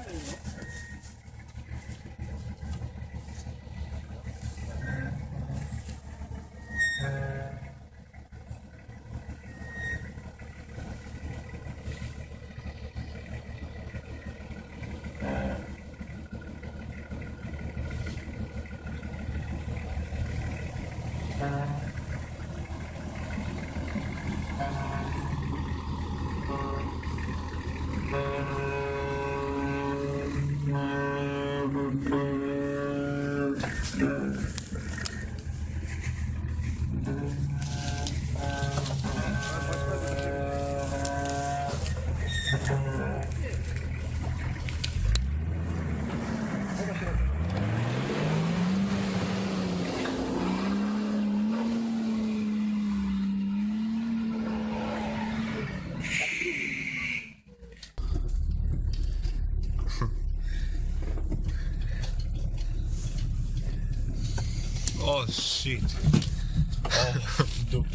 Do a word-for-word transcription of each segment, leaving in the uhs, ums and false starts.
Oh shit. Oh, dupa.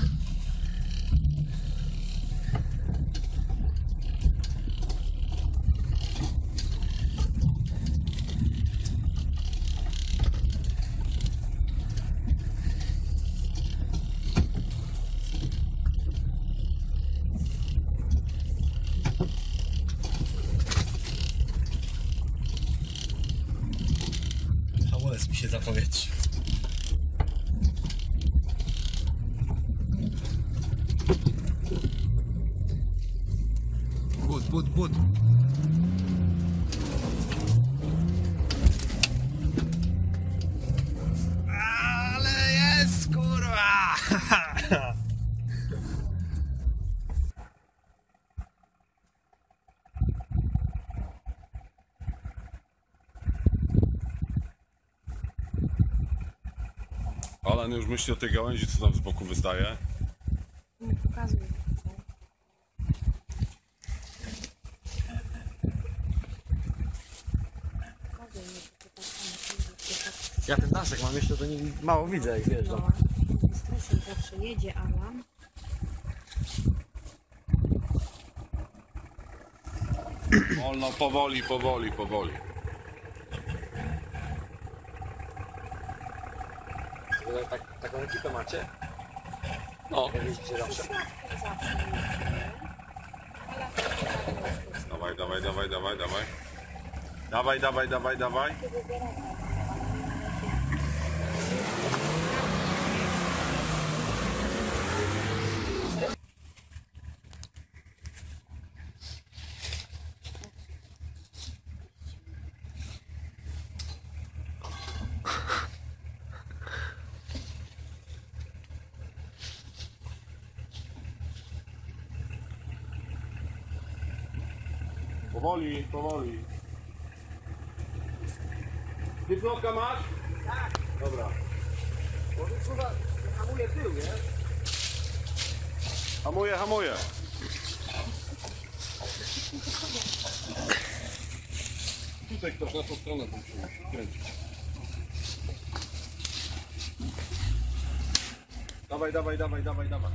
Hamulec mi się zapowietrzył. Bud, bud, bud. Ale jest, kurwa! Alan już myśli o tej gałęzi, co tam z boku wystaje. Nie pokazuję. Ja ten daszek mam jeszcze, to nie, mało widzę jak wjeżdżam. No, stresem zawsze jedzie Alan. Wolno, powoli, powoli, powoli. Tutaj tak, taką ekipę macie? No. Jak jeździcie zawsze? Zawsze jeździmy. Dawaj, dawaj, dawaj, dawaj, dawaj. Dawaj, dawaj, dawaj, dawaj. Powoli, powoli. Ty flotka masz? Tak. Dobra. Bo to chyba hamuje tył, nie? Hamuję, hamuję. Tutaj ktoś na tą stronę musi kręcić. Dawaj, dawaj, dawaj, dawaj, dawaj.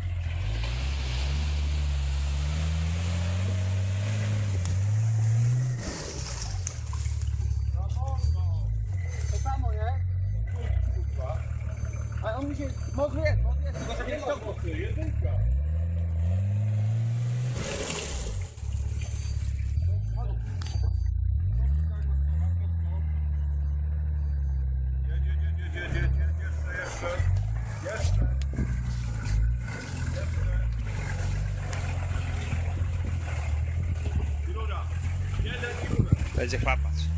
To samo, nie? A on mi się... Może jest, może jest. Tylko żeby nie stopło. Jedynka. Będzie chlapać.